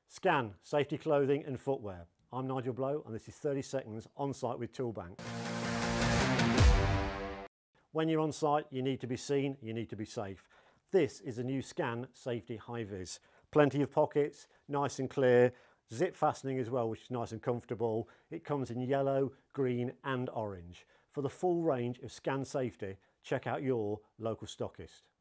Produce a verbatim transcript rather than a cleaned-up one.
Scan, safety clothing and footwear. I'm Nigel Blow and this is thirty seconds on site with Toolbank. When you're on site, you need to be seen, you need to be safe. This is a new Scan Safety Hi-Vis. Plenty of pockets, nice and clear, zip fastening as well, which is nice and comfortable. It comes in yellow, green and orange. For the full range of Scan Safety, check out your local stockist.